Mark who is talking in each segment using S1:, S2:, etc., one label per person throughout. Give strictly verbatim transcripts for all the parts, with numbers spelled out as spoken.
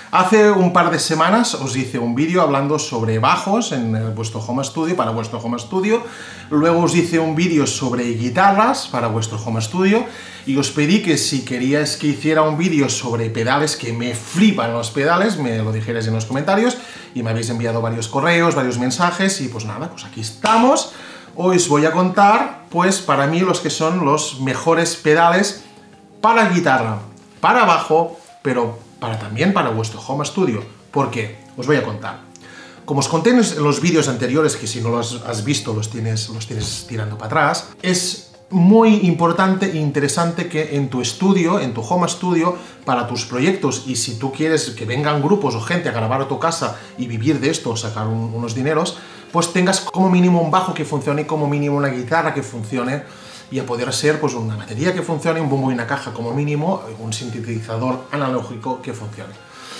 S1: Hace un par de semanas os hice un vídeo hablando sobre bajos en vuestro home studio, para vuestro home studio. Luego os hice un vídeo sobre guitarras para vuestro home studio. Y os pedí que si queríais que hiciera un vídeo sobre pedales, que me flipan los pedales, me lo dijerais en los comentarios. Y me habéis enviado varios correos, varios mensajes. Y pues nada, pues aquí estamos. Hoy os voy a contar, pues para mí, los que son los mejores pedales para guitarra, para bajo, pero para también para vuestro home studio. ¿Por qué? Os voy a contar. Como os conté en los vídeos anteriores, que si no los has visto los tienes, los tienes tirando para atrás, es muy importante e interesante que en tu estudio, en tu home studio, para tus proyectos, y si tú quieres que vengan grupos o gente a grabar a tu casa y vivir de esto, sacar un, unos dineros, pues tengas como mínimo un bajo que funcione y como mínimo una guitarra que funcione, y a poder ser pues una batería que funcione, un bombo y una caja como mínimo, un sintetizador analógico que funcione.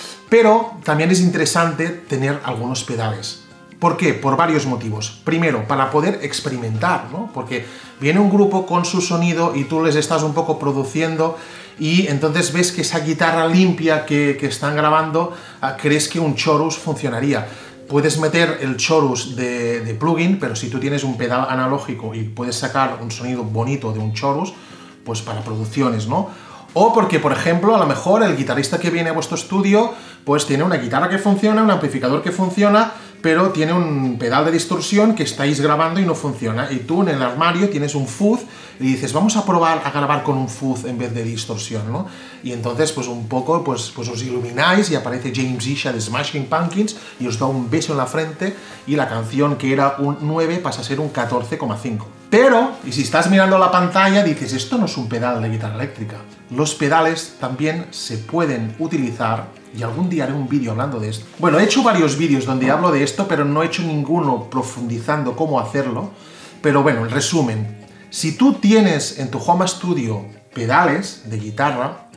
S1: Pero también es interesante tener algunos pedales. ¿Por qué? Por varios motivos. Primero, para poder experimentar, ¿no? Porque viene un grupo con su sonido y tú les estás un poco produciendo y entonces ves que esa guitarra limpia que, que están grabando, crees que un chorus funcionaría. Puedes meter el chorus de, de plugin, pero si tú tienes un pedal analógico y puedes sacar un sonido bonito de un chorus, pues para producciones, ¿no? O porque, por ejemplo, a lo mejor el guitarrista que viene a vuestro estudio, pues tiene una guitarra que funciona, un amplificador que funciona, pero tiene un pedal de distorsión que estáis grabando y no funciona. Y tú en el armario tienes un fuzz y dices, vamos a probar a grabar con un fuzz en vez de distorsión, ¿no? Y entonces, pues un poco, pues, pues os ilumináis y aparece James Isha de Smashing Pumpkins y os da un beso en la frente y la canción que era un nueve pasa a ser un catorce coma cinco. Pero, y si estás mirando la pantalla, dices, esto no es un pedal de guitarra eléctrica. Los pedales también se pueden utilizar, y algún día haré un vídeo hablando de esto. Bueno, he hecho varios vídeos donde hablo de esto, pero no he hecho ninguno profundizando cómo hacerlo. Pero bueno, en resumen, si tú tienes en tu home studio pedales de guitarra,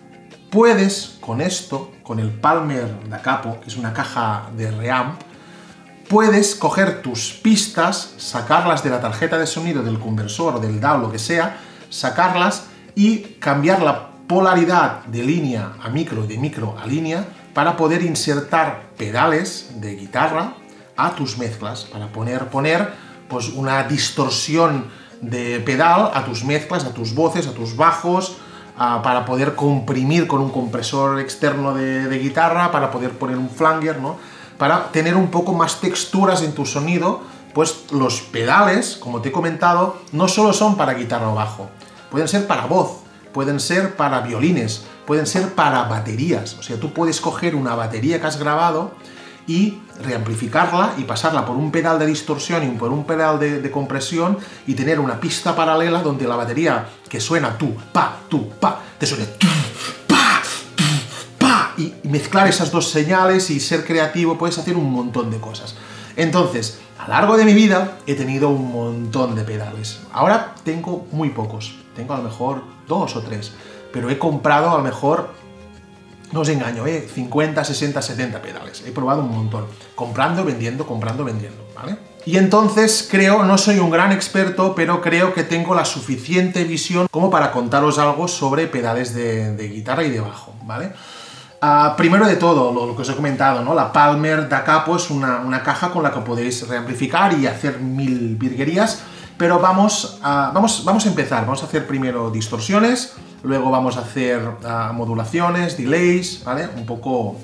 S1: puedes con esto, con el Palmer Da Capo, que es una caja de reamp, puedes coger tus pistas, sacarlas de la tarjeta de sonido del conversor o del D A W, lo que sea, sacarlas y cambiar la polaridad de línea a micro, de micro a línea, para poder insertar pedales de guitarra a tus mezclas, para poner, poner pues, una distorsión de pedal a tus mezclas, a tus voces, a tus bajos, uh, para poder comprimir con un compresor externo de, de guitarra, para poder poner un flanger, ¿no? Para tener un poco más texturas en tu sonido. Pues los pedales, como te he comentado, no solo son para guitarra o bajo, pueden ser para voz, pueden ser para violines, pueden ser para baterías. O sea, tú puedes coger una batería que has grabado y reamplificarla y pasarla por un pedal de distorsión y por un pedal de, de compresión y tener una pista paralela donde la batería que suena tú, pa, tú, pa, te suene tú, pa, tú, pa, y mezclar esas dos señales y ser creativo. Puedes hacer un montón de cosas. Entonces, a lo largo de mi vida he tenido un montón de pedales. Ahora tengo muy pocos. Tengo a lo mejor dos o tres. Pero he comprado a lo mejor, no os engaño, ¿eh? cincuenta, sesenta, setenta pedales. He probado un montón. Comprando, vendiendo, comprando, vendiendo, ¿vale? Y entonces creo, no soy un gran experto, pero creo que tengo la suficiente visión como para contaros algo sobre pedales de, de guitarra y de bajo, ¿vale? Uh, primero de todo, lo, lo que os he comentado, ¿no? La Palmer Da Capo es una, una caja con la que podéis reamplificar y hacer mil virguerías, pero vamos a, vamos, vamos a empezar. Vamos a hacer primero distorsiones, luego vamos a hacer uh, modulaciones, delays, ¿vale? Un poco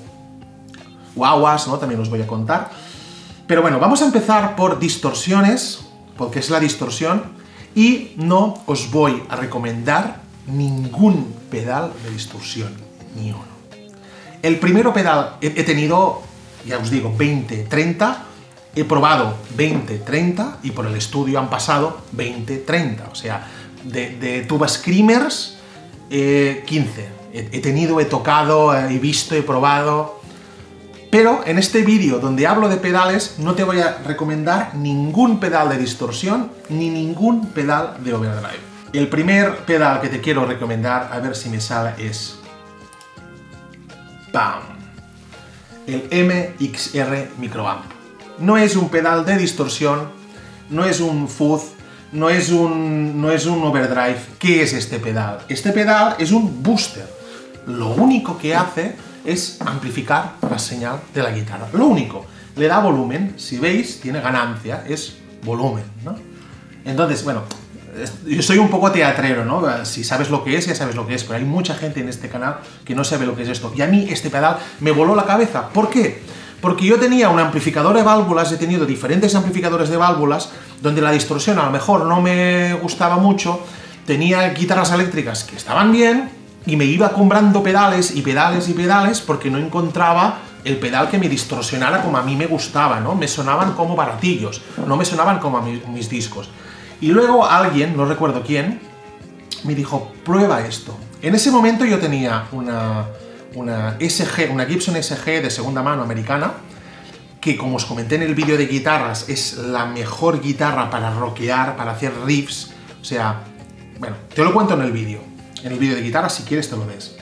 S1: guaguas, ¿no? También os voy a contar. Pero bueno, vamos a empezar por distorsiones, porque es la distorsión, y no os voy a recomendar ningún pedal de distorsión, ni uno. El primero pedal he, he tenido, ya os digo, veinte, treinta, he probado veinte, treinta y por el estudio han pasado veinte, treinta, o sea, de, de tuba screamers, eh, quince. He, he tenido, he tocado, he visto, he probado, pero en este vídeo donde hablo de pedales no te voy a recomendar ningún pedal de distorsión ni ningún pedal de overdrive. El primer pedal que te quiero recomendar, a ver si me sale, es ¡pam! El M X R Microamp. No es un pedal de distorsión, no es un fuzz, no es un, no es un overdrive. ¿Qué es este pedal? Este pedal es un booster. Lo único que hace es amplificar la señal de la guitarra. Lo único, le da volumen, si veis, tiene ganancia, es volumen, ¿no? Entonces, bueno, yo soy un poco teatrero, ¿no? Si sabes lo que es, ya sabes lo que es, pero hay mucha gente en este canal que no sabe lo que es esto. Y a mí este pedal me voló la cabeza. ¿Por qué? Porque yo tenía un amplificador de válvulas, he tenido diferentes amplificadores de válvulas, donde la distorsión a lo mejor no me gustaba mucho, tenía guitarras eléctricas que estaban bien, y me iba comprando pedales y pedales y pedales porque no encontraba el pedal que me distorsionara como a mí me gustaba, ¿no? Me sonaban como baratillos, no me sonaban como a mi, mis discos. Y luego alguien, no recuerdo quién, me dijo, prueba esto. En ese momento yo tenía una, una, S G, una Gibson S G de segunda mano americana, que como os comenté en el vídeo de guitarras, es la mejor guitarra para rockear, para hacer riffs, o sea, bueno, te lo cuento en el vídeo. En el vídeo de guitarra, si quieres te lo ves.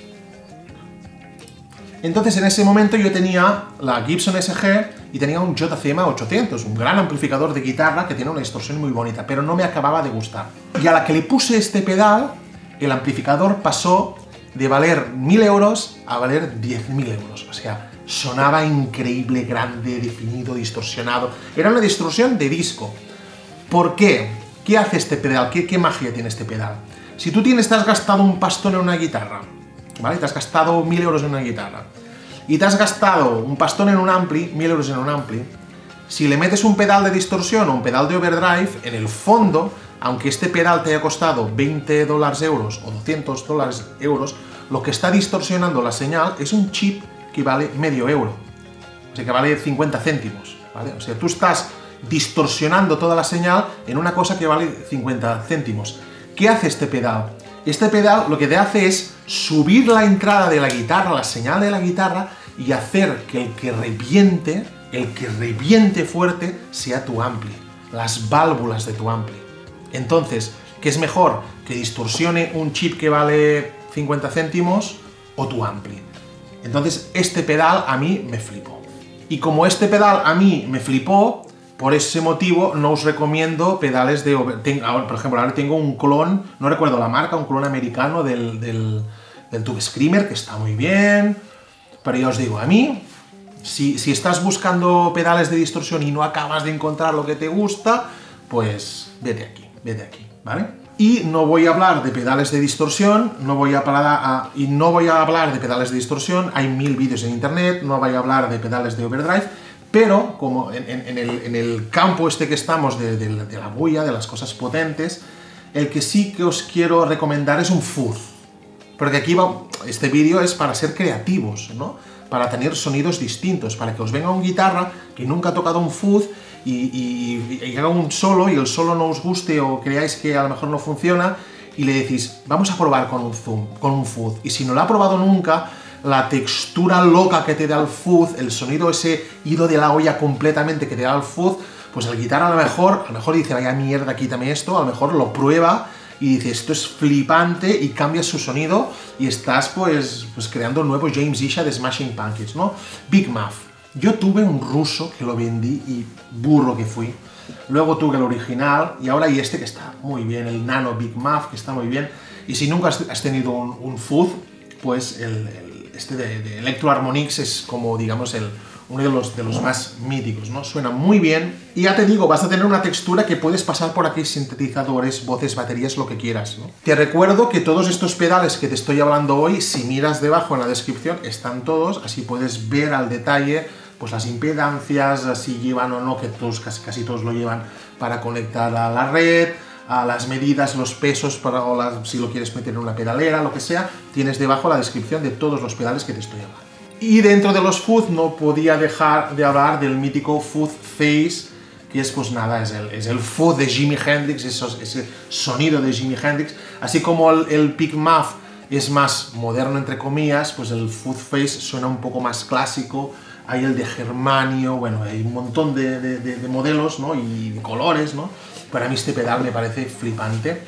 S1: Entonces en ese momento yo tenía la Gibson S G y tenía un J C M ochocientos, un gran amplificador de guitarra que tiene una distorsión muy bonita, pero no me acababa de gustar. Y a la que le puse este pedal, el amplificador pasó de valer mil euros a valer diez mil euros. O sea, sonaba increíble, grande, definido, distorsionado. Era una distorsión de disco. ¿Por qué? ¿Qué hace este pedal? ¿Qué, qué magia tiene este pedal? Si tú tienes, te has gastado un pastón en una guitarra, ¿vale? Te has gastado mil euros en una guitarra, y te has gastado un pastón en un ampli, mil euros en un ampli, si le metes un pedal de distorsión o un pedal de overdrive, en el fondo, aunque este pedal te haya costado veinte dólares euros o doscientos dólares euros, lo que está distorsionando la señal es un chip que vale medio euro, o sea, que vale cincuenta céntimos, ¿vale? O sea, tú estás distorsionando toda la señal en una cosa que vale cincuenta céntimos. ¿Qué hace este pedal? Este pedal lo que te hace es subir la entrada de la guitarra, la señal de la guitarra, y hacer que el que reviente, el que reviente fuerte, sea tu ampli, las válvulas de tu ampli. Entonces, ¿qué es mejor? ¿Que distorsione un chip que vale cincuenta céntimos o tu ampli? Entonces, este pedal a mí me flipó. Y como este pedal a mí me flipó, por ese motivo no os recomiendo pedales de... Ahora, por ejemplo, ahora tengo un clon, no recuerdo la marca, un clon americano del, del, del Tube Screamer, que está muy bien, pero ya os digo, a mí, si, si estás buscando pedales de distorsión y no acabas de encontrar lo que te gusta, pues vete aquí, vete aquí, ¿vale? Y no voy a hablar de pedales de distorsión, no voy a hablar a, y no voy a hablar de pedales de distorsión, hay mil vídeos en internet, no voy a hablar de pedales de overdrive, pero como en, en, el, en el campo este que estamos de, de, de la bulla, de las cosas potentes, el que sí que os quiero recomendar es un fuzz. Porque aquí va, este vídeo es para ser creativos, ¿no? Para tener sonidos distintos, para que os venga un guitarra que nunca ha tocado un fuzz y, y, y haga un solo y el solo no os guste o creáis que a lo mejor no funciona y le decís, vamos a probar con un zoom, con un fuzz. Y si no lo ha probado nunca, la textura loca que te da el fuzz, el sonido ese ido de la olla completamente que te da el fuzz, pues el guitarra a lo mejor, a lo mejor dice, vaya mierda, quítame esto, a lo mejor lo prueba y dice, esto es flipante, y cambias su sonido y estás pues, pues creando un nuevo James Isha de Smashing Pumpkins, ¿no? Big Muff. Yo tuve un ruso que lo vendí y burro que fui. Luego tuve el original y ahora hay este que está muy bien, el Nano Big Muff, que está muy bien. Y si nunca has tenido un, un fuzz, pues el, el este de, de Electro Harmonix es como, digamos, el, uno de los, de los más míticos, ¿no? Suena muy bien y ya te digo, vas a tener una textura que puedes pasar por aquí, sintetizadores, voces, baterías, lo que quieras, ¿no? Te recuerdo que todos estos pedales que te estoy hablando hoy, si miras debajo en la descripción, están todos, así puedes ver al detalle pues las impedancias, si llevan o no, que todos, casi, casi todos lo llevan para conectar a la red, a las medidas, los pesos, para, o las, si lo quieres meter en una pedalera, lo que sea, tienes debajo la descripción de todos los pedales que te estoy hablando. Y dentro de los fuzz no podía dejar de hablar del mítico fuzz face, que es pues nada, es el, es el fuzz de Jimi Hendrix, esos, ese sonido de Jimi Hendrix, así como el, el Big Muff es más moderno entre comillas, pues el fuzz face suena un poco más clásico, hay el de germanio, bueno, hay un montón de, de, de, de modelos, ¿no? Y de colores, ¿no? Para mí este pedal me parece flipante.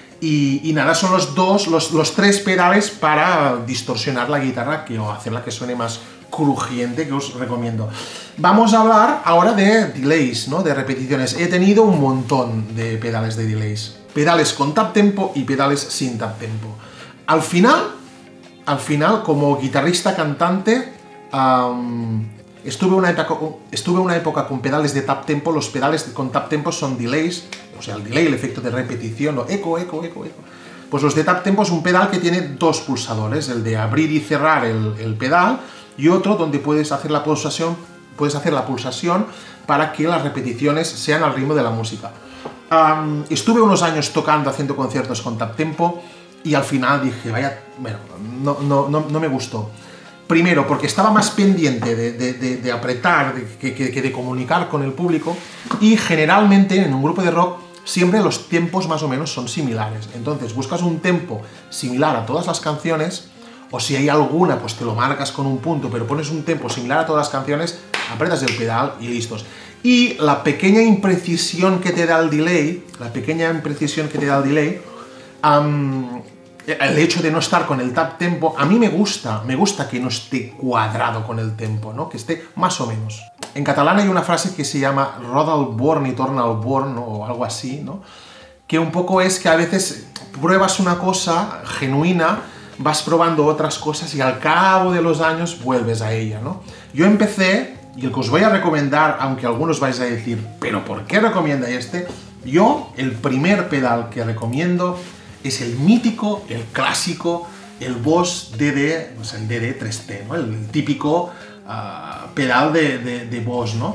S1: Y, y nada, son los dos, los, los tres pedales para distorsionar la guitarra que, o hacerla que suene más crujiente, que os recomiendo. Vamos a hablar ahora de delays, ¿no? De repeticiones. He tenido un montón de pedales de delays. Pedales con tap tempo y pedales sin tap tempo. Al final, al final, como guitarrista cantante, um, estuve, una época, estuve una época con pedales de tap tempo. Los pedales con tap tempo son delays, o sea, el delay, el efecto de repetición, o eco, eco, eco, eco. Pues los de tap tempo es un pedal que tiene dos pulsadores, el de abrir y cerrar el, el pedal, y otro donde puedes hacer la pulsación, puedes hacer la pulsación para que las repeticiones sean al ritmo de la música. Um, estuve unos años tocando, haciendo conciertos con tap tempo, y al final dije, vaya, bueno, no, no, no, no me gustó. Primero, porque estaba más pendiente de, de, de, de apretar de, que, que, que de comunicar con el público, y generalmente en un grupo de rock siempre los tiempos más o menos son similares. Entonces buscas un tempo similar a todas las canciones, o si hay alguna, pues te lo marcas con un punto, pero pones un tempo similar a todas las canciones, apretas el pedal y listos. Y la pequeña imprecisión que te da el delay, la pequeña imprecisión que te da el delay, um, el hecho de no estar con el tap tempo, a mí me gusta, me gusta que no esté cuadrado con el tempo, ¿no? Que esté más o menos. En catalán hay una frase que se llama roda al born y torna al born, ¿no? O algo así, ¿no? Que un poco es que a veces pruebas una cosa genuina, vas probando otras cosas y al cabo de los años vuelves a ella, ¿no? Yo empecé, y el que os voy a recomendar, aunque algunos vais a decir, ¿pero por qué recomienda este? Yo, el primer pedal que recomiendo es el mítico, el clásico, el Boss D D, o sea, el D D tres T, ¿no? El, el típico uh, pedal de, de, de Boss, ¿no?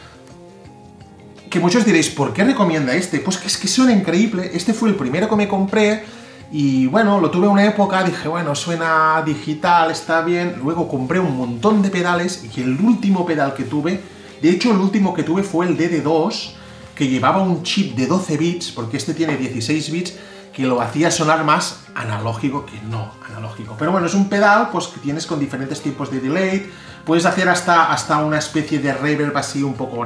S1: Que muchos diréis, ¿por qué recomienda este? Pues que es que suena increíble. Este fue el primero que me compré y, bueno, lo tuve una época, dije, bueno, suena digital, está bien. Luego compré un montón de pedales y el último pedal que tuve, de hecho, el último que tuve fue el D D dos, que llevaba un chip de doce bits, porque este tiene dieciséis bits, que lo hacía sonar más analógico que no analógico. Pero bueno, es un pedal pues, que tienes con diferentes tipos de delay, puedes hacer hasta, hasta una especie de reverb así un poco,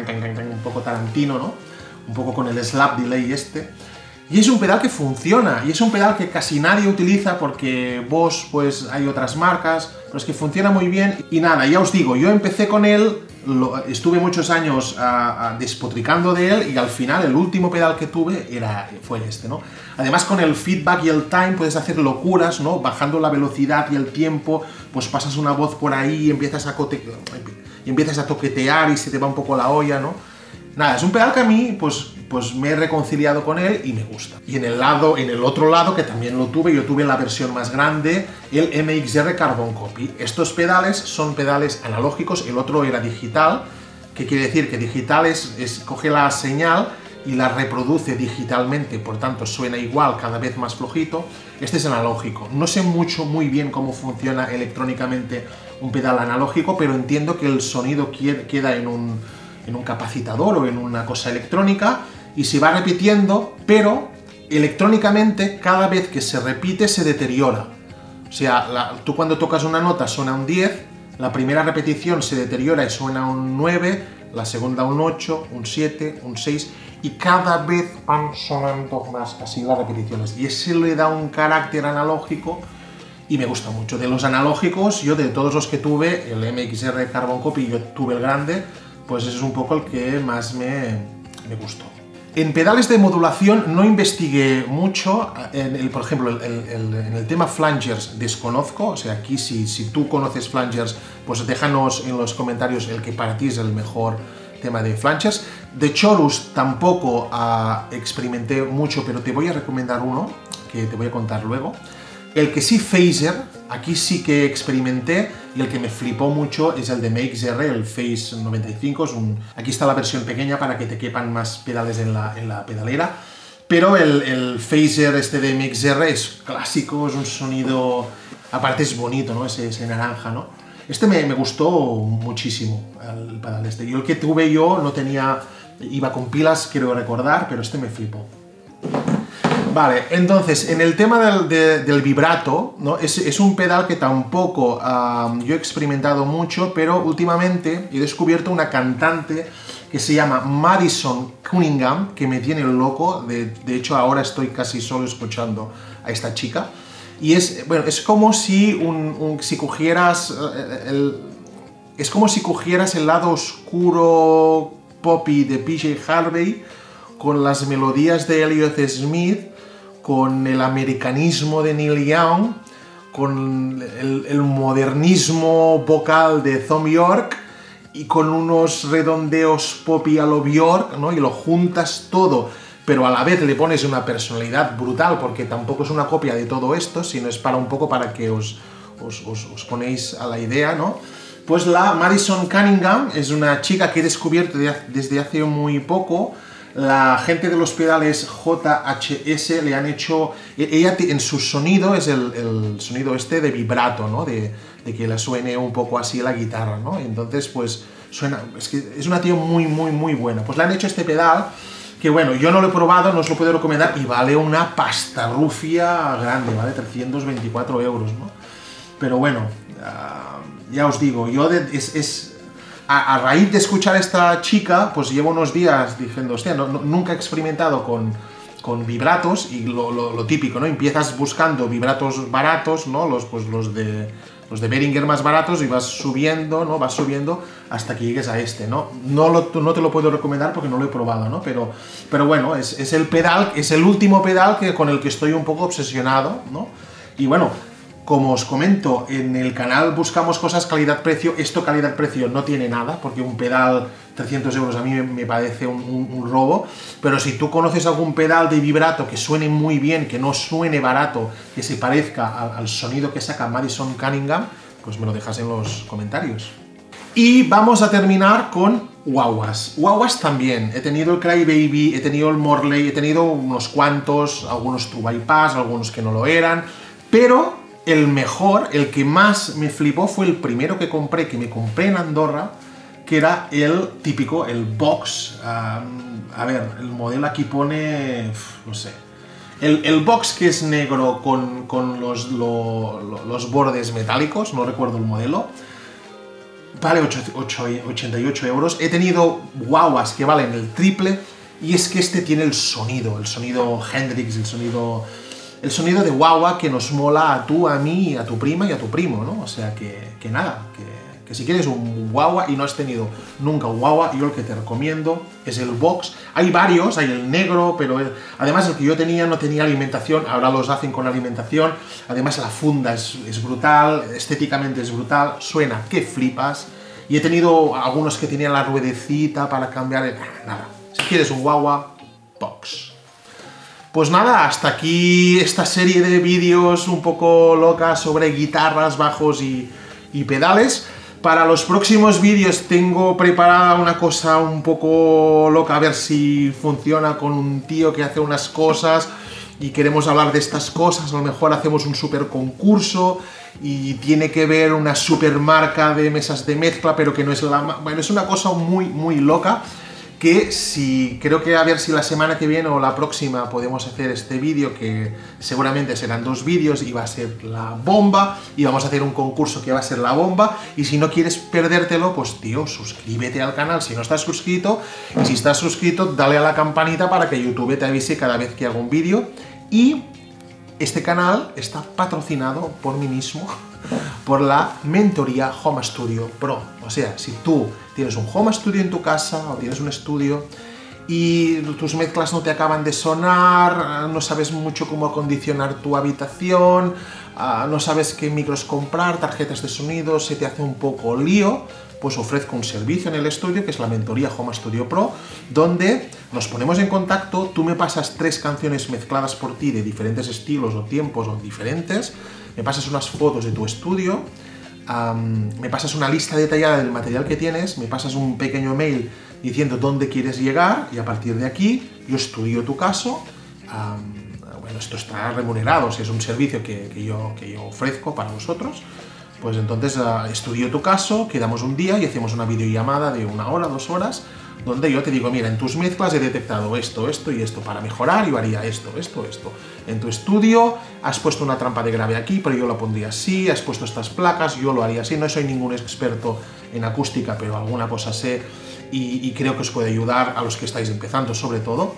S1: un poco tarantino, ¿no? Un poco con el slap delay este. Y es un pedal que funciona, y es un pedal que casi nadie utiliza porque Boss, pues hay otras marcas, pero es que funciona muy bien. Y nada, ya os digo, yo empecé con él, lo, estuve muchos años uh, uh, despotricando de él, y al final el último pedal que tuve era, fue este, ¿no? Además, con el feedback y el time puedes hacer locuras, ¿no? Bajando la velocidad y el tiempo, pues pasas una voz por ahí y empiezas a, cote y empiezas a toquetear y se te va un poco la olla, ¿no? Nada, es un pedal que a mí, pues, pues me he reconciliado con él y me gusta. Y en el lado, en el otro lado, que también lo tuve, yo tuve la versión más grande, el M X R Carbon Copy. Estos pedales son pedales analógicos, el otro era digital, que quiere decir que digital es, es coge la señal y la reproduce digitalmente, por tanto suena igual, cada vez más flojito. Este es analógico. No sé mucho, muy bien cómo funciona electrónicamente un pedal analógico, pero entiendo que el sonido queda en un, en un capacitador o en una cosa electrónica y se va repitiendo, pero electrónicamente cada vez que se repite se deteriora. O sea, la, tú cuando tocas una nota suena un diez, la primera repetición se deteriora y suena un nueve, la segunda un ocho, un siete, un seis, y cada vez van sonando más así las repeticiones. Y ese le da un carácter analógico y me gusta mucho. De los analógicos, yo de todos los que tuve, el M X R Carbon Copy, yo tuve el grande, pues ese es un poco el que más me, me gustó. En pedales de modulación no investigué mucho, en el, por ejemplo, el, el, en el tema flangers desconozco, o sea, aquí si, si tú conoces flangers, pues déjanos en los comentarios el que para ti es el mejor tema de flangers. De chorus tampoco uh, experimenté mucho, pero te voy a recomendar uno, que te voy a contar luego. El que sí phaser, aquí sí que experimenté, y el que me flipó mucho es el de M X R, el Phase noventa y cinco. Es un, aquí está la versión pequeña para que te quepan más pedales en la, en la pedalera. Pero el, el phaser este de M X R es clásico, es un sonido, aparte es bonito, ¿no? Ese, ese naranja, ¿no? Este me, me gustó muchísimo, el pedal este. Y el que tuve yo no tenía, iba con pilas, quiero recordar, pero este me flipó. Vale, entonces, en el tema del, de, del vibrato, ¿no? es, es un pedal que tampoco uh, yo he experimentado mucho, pero últimamente he descubierto una cantante que se llama Madison Cunningham, que me tiene loco. De, de hecho, ahora estoy casi solo escuchando a esta chica. Y es, bueno, es como si, un, un, si cogieras el, es como si cogieras el lado oscuro poppy de P J Harvey con las melodías de Elliott Smith, con el americanismo de Neil Young, con el, el modernismo vocal de Thom Yorke y con unos redondeos poppy a lo Björk, ¿no? Y lo juntas todo, pero a la vez le pones una personalidad brutal, porque tampoco es una copia de todo esto, sino es para un poco para que os, os, os, os ponéis a la idea, ¿no? Pues la Madison Cunningham es una chica que he descubierto de, desde hace muy poco. La gente de los pedales J H S le han hecho... Ella en su sonido es el, el sonido este de vibrato, ¿no? De, de que le suene un poco así la guitarra, ¿no? Entonces, pues, suena... Es que es una tío muy, muy, muy buena. Pues le han hecho este pedal que, bueno, yo no lo he probado, no os lo puedo recomendar y vale una pastarrufia grande, ¿vale? trescientos veinticuatro euros, ¿no? Pero bueno... Uh, ya os digo, yo de, es, es a, a raíz de escuchar a esta chica, pues llevo unos días diciendo, hostia, no, no, nunca he experimentado con, con vibratos, y lo, lo, lo típico, ¿no? Empiezas buscando vibratos baratos, ¿no? Los, pues los de los de Behringer más baratos, y vas subiendo, ¿no? Vas subiendo hasta que llegues a este, ¿no? No, lo, no te lo puedo recomendar porque no lo he probado, ¿no? Pero, pero bueno, es, es el pedal, es el último pedal que, con el que estoy un poco obsesionado, ¿no? Y bueno, como os comento, en el canal buscamos cosas calidad-precio. Esto calidad-precio no tiene nada, porque un pedal trescientos euros a mí me parece un, un, un robo. Pero si tú conoces algún pedal de vibrato que suene muy bien, que no suene barato, que se parezca al, al sonido que saca Madison Cunningham, pues me lo dejas en los comentarios. Y vamos a terminar con guaguas. Guaguas también. He tenido el Crybaby, he tenido el Morley, he tenido unos cuantos, algunos True Bypass, algunos que no lo eran, pero... el mejor, el que más me flipó fue el primero que compré, que me compré en Andorra, que era el típico, el Box. Um, a ver, el modelo aquí pone... no sé. El, el Box, que es negro con, con los, lo, lo, los bordes metálicos, no recuerdo el modelo, vale ochenta y ocho euros. He tenido guaguas que valen el triple, y es que este tiene el sonido, el sonido Hendrix, el sonido... el sonido de guagua que nos mola a tú, a mí, a tu prima y a tu primo, ¿no? O sea que, que nada, que, que si quieres un guagua y no has tenido nunca un guagua, yo el que te recomiendo es el Box. Hay varios, hay el negro, pero el, además el que yo tenía no tenía alimentación, ahora los hacen con alimentación. Además la funda es, es brutal, estéticamente es brutal, suena que flipas. Y he tenido algunos que tenían la ruedecita para cambiar el... nada, si quieres un guagua, Box. Pues nada, hasta aquí esta serie de vídeos un poco locas sobre guitarras, bajos y, y pedales. Para los próximos vídeos tengo preparada una cosa un poco loca, a ver si funciona, con un tío que hace unas cosas y queremos hablar de estas cosas. A lo mejor hacemos un super concurso y tiene que ver una super marca de mesas de mezcla, pero que no es la... bueno, es una cosa muy, muy loca. Que si, creo que a ver si la semana que viene o la próxima podemos hacer este vídeo, que seguramente serán dos vídeos y va a ser la bomba, y vamos a hacer un concurso que va a ser la bomba. Y si no quieres perdértelo, pues tío, suscríbete al canal si no estás suscrito, y si estás suscrito, dale a la campanita para que YouTube te avise cada vez que hago un vídeo. Y este canal está patrocinado por mí mismo, por la mentoría Home Studio Pro. O sea, si tú tienes un home studio en tu casa o tienes un estudio y tus mezclas no te acaban de sonar, no sabes mucho cómo acondicionar tu habitación, no sabes qué micros comprar, tarjetas de sonido, se te hace un poco lío, pues ofrezco un servicio en el estudio que es la mentoría Home Studio Pro, donde nos ponemos en contacto, tú me pasas tres canciones mezcladas por ti de diferentes estilos o tiempos o diferentes, me pasas unas fotos de tu estudio, um, me pasas una lista detallada del material que tienes, me pasas un pequeño mail diciendo dónde quieres llegar, y a partir de aquí yo estudio tu caso. Um, bueno, esto está remunerado, si es un servicio que, que, yo, que yo ofrezco para vosotros, pues entonces uh, estudio tu caso, quedamos un día y hacemos una videollamada de una hora, dos horas, donde yo te digo, mira, en tus mezclas he detectado esto, esto y esto, para mejorar yo haría esto, esto, esto. En tu estudio has puesto una trampa de grave aquí, pero yo la pondría así, has puesto estas placas, yo lo haría así. No soy ningún experto en acústica, pero alguna cosa sé, y, y creo que os puede ayudar a los que estáis empezando, sobre todo.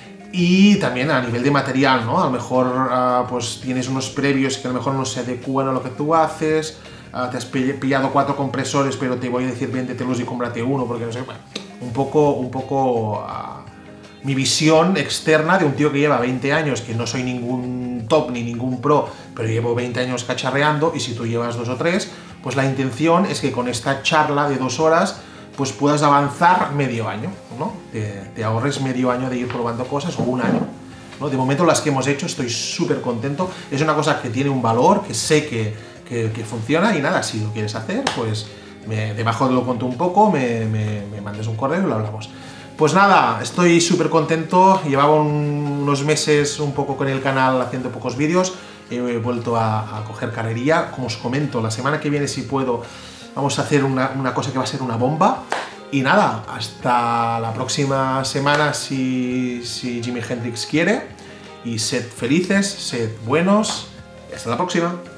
S1: Y también a nivel de material, ¿no? A lo mejor uh, pues tienes unos previos que a lo mejor no se adecúan a lo que tú haces, uh, te has pillado cuatro compresores, pero te voy a decir véndetelos y cómprate uno, porque no sé, bueno, un poco, un poco uh, mi visión externa de un tío que lleva veinte años, que no soy ningún top ni ningún pro, pero llevo veinte años cacharreando, y si tú llevas dos o tres, pues la intención es que con esta charla de dos horas pues puedas avanzar medio año, ¿no? Te, te ahorres medio año de ir probando cosas, o un año, ¿no? De momento las que hemos hecho estoy súper contento, es una cosa que tiene un valor, que sé que, que, que funciona, y nada, si lo quieres hacer, pues me, debajo lo conto un poco, me, me, me mandes un correo y lo hablamos. Pues nada, estoy súper contento, llevaba un, unos meses un poco con el canal haciendo pocos vídeos, he vuelto a, a coger carrería, como os comento, la semana que viene si puedo vamos a hacer una, una cosa que va a ser una bomba, y nada, hasta la próxima semana si, si Jimi Hendrix quiere, y sed felices, sed buenos, y hasta la próxima.